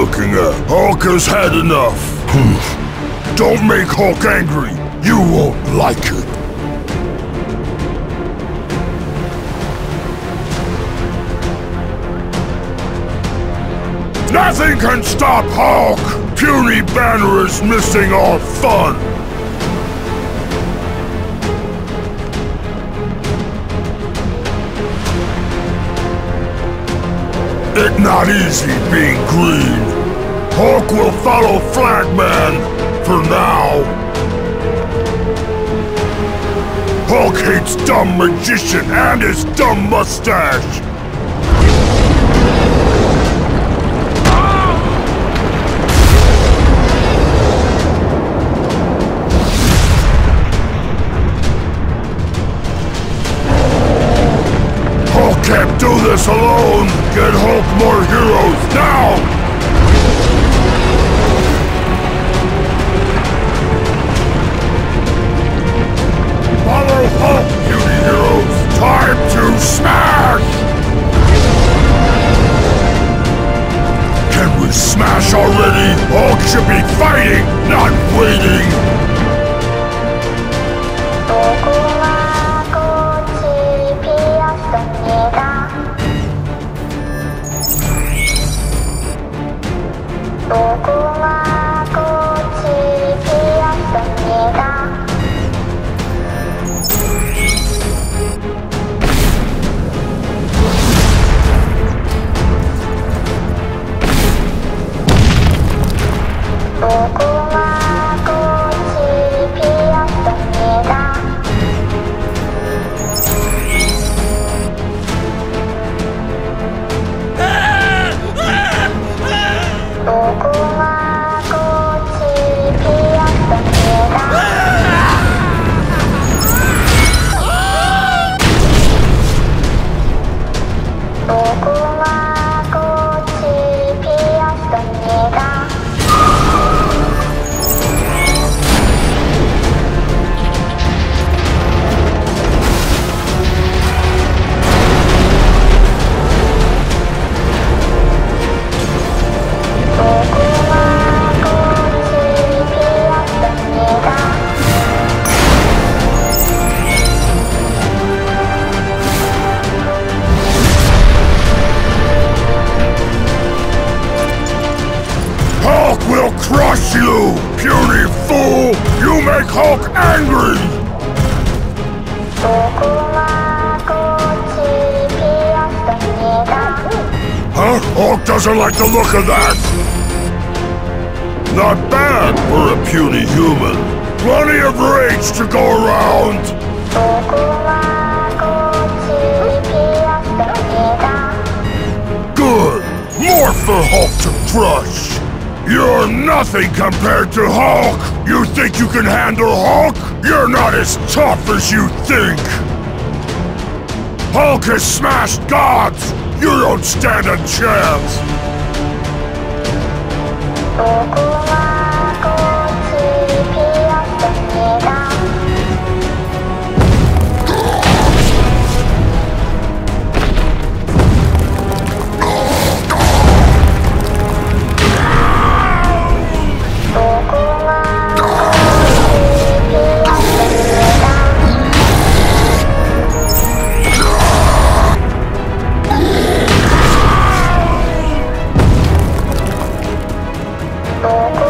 looking at? Hulk has had enough. Don't make Hulk angry. You won't like it. Nothing can stop Hulk! Puny Banner is missing all fun! It's not easy being green. Hulk will follow Flagman for now. Hulk hates dumb magician and his dumb mustache. Can't do this alone! Get Hulk more heroes, now! Follow Hulk, beauty heroes! Time to smash! Can we smash already? Hulk should be fighting, not waiting! Crush you, puny fool! You make Hulk angry! Huh? Hulk doesn't like the look of that! Not bad for a puny human. Plenty of rage to go around! Good! More for Hulk to crush! You're nothing compared to Hulk! You think you can handle Hulk? You're not as tough as you think! Hulk has smashed gods! You don't stand a chance! Oh.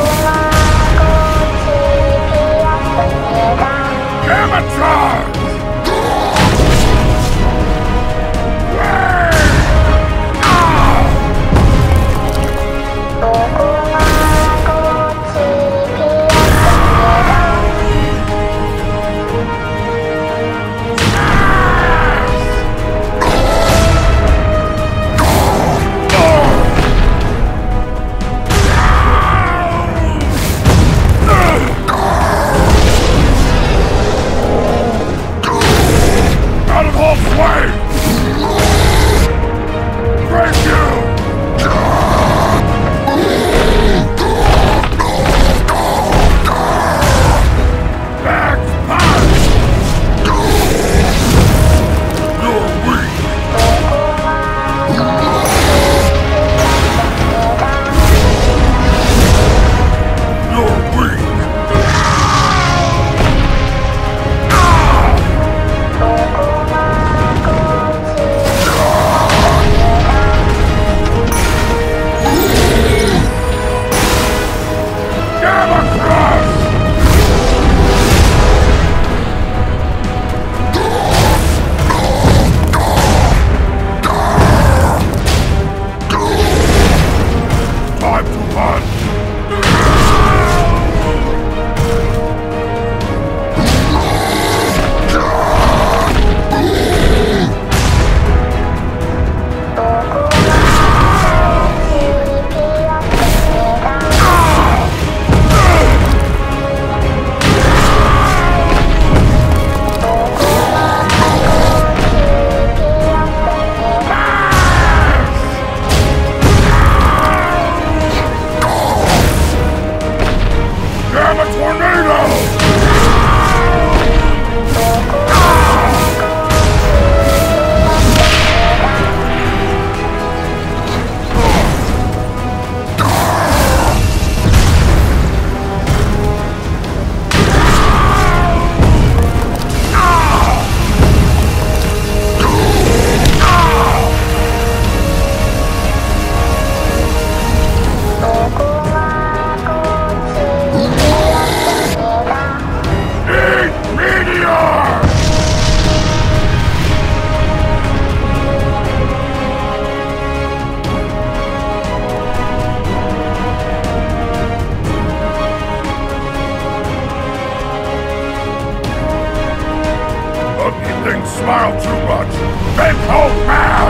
smile too much! Make Hulk mad!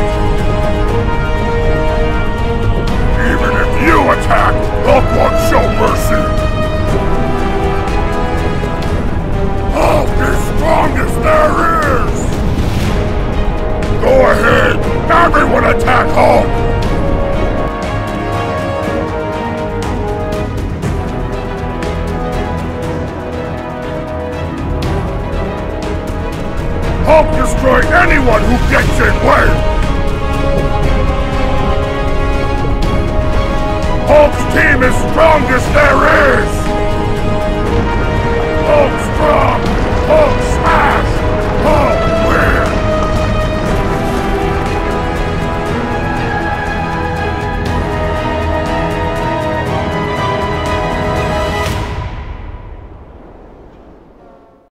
Even if you attack, Hulk won't show mercy! Hulk is strongest there is! Go ahead! Everyone attack Hulk! Hulk destroy anyone who gets in way! Hulk's team is strongest there is!